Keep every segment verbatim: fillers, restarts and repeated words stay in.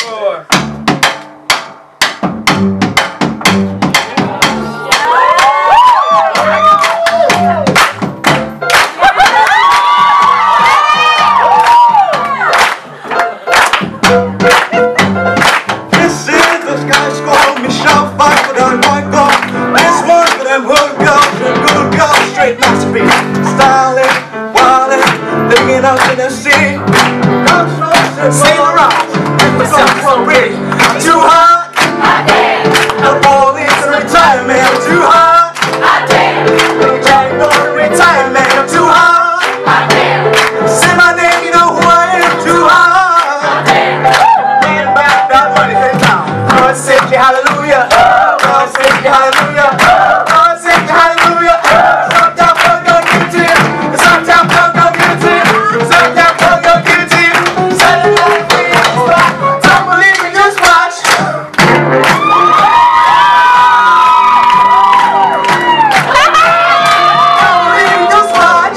roar. This is the sky score, Michelle fight for them white girl. This one for them hood girls, them good girls, straight masterpiece. Styling, wildin', living it up in the sea. Sail around, make myself so pretty. I'm too hot, I can't. I'm all into retirement, I'm too hot, I can't. Make a giant go to retirement, I'm too hot, I can't. Say my name, you know who I am, too hot, I can't. Man about that money, hey now. God save you, hallelujah. God save you, hallelujah. God save you, hallelujah. Uptown Funk, go give it to you. It's Uptown Funk, go give it to you. It's Uptown Funk, go give it to you. Saturday night, we in the spot. Don't believe me, just watch. Don't believe me, just watch.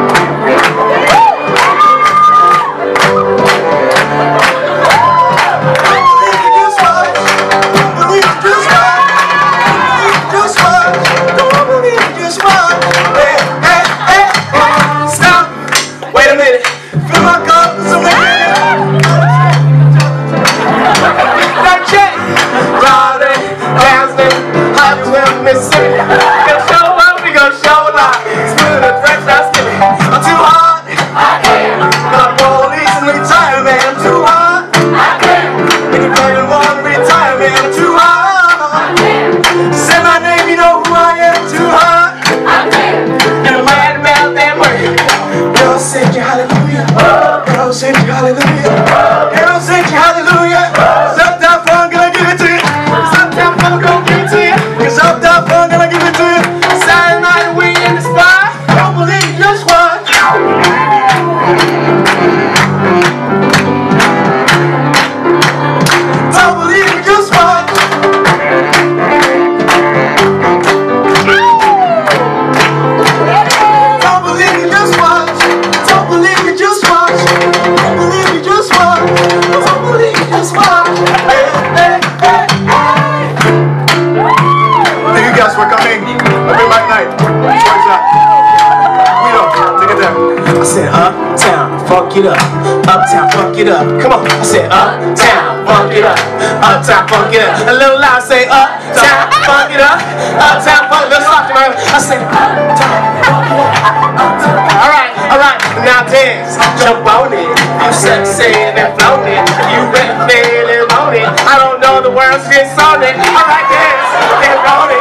Sing hallelujah, girl, sing hallelujah. Uptown Funk, gonna give it to you. Uptown Funk, gonna give it to you. Cause Uptown Funk, gonna give it to you. Saturday night, we in the spot. Don't believe me, just watch. Don't believe me, just watch. Don't believe me, just watch. Don't believe me, just watch. Don't believe me, just watch. Don't believe me, just watch. Hey, hey, hey, hey. Thank you guys for coming. A big white night. Which one's that? We don't. Take it down. I said Uptown, funk it up. Uptown, funk it up. Come on. I said Uptown, funk it up. Uptown, funk it up. A little loud, say Uptown, funk it up. Uptown, funk it up. Let's talk to my. I said Uptown, funk it up. All right, all right. Now dance, jump on it. You sexy and floating. You really feeling on it. I don't know the words, just on it. All right, dance, dance on it.